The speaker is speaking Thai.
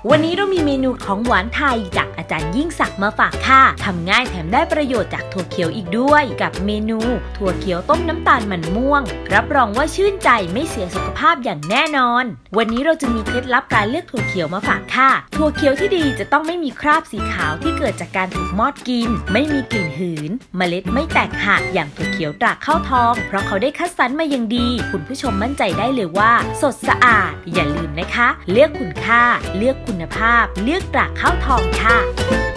วันนี้เรามีเมนูของหวานไทยจากอาจารย์ยิ่งศักดิ์มาฝากค่ะทำง่ายแถมได้ประโยชน์จากถั่วเขียวอีกด้วยกับเมนูถั่วเขียวต้มน้ำตาลมันม่วงรับรองว่าชื่นใจไม่เสียสุขภาพอย่างแน่นอนวันนี้เราจะมีเคล็ดลับการเลือกถั่วเขียวมาฝากค่ะถั่วเขียวที่ดีจะต้องไม่มีคราบสีขาวที่เกิดจากการถูกมอดกินไม่มีกลิ่นหืนเมล็ดไม่แตกหักอย่างถั่วเขียวตราข้าวทองเพราะเขาได้คัดสรรมาอย่างดีคุณผู้ชมมั่นใจได้เลยว่าสดสะอาดอย่าลืมนะคะเลือกคุณค่าเลือกคุณภาพเลือกตราข้าวทองค่ะ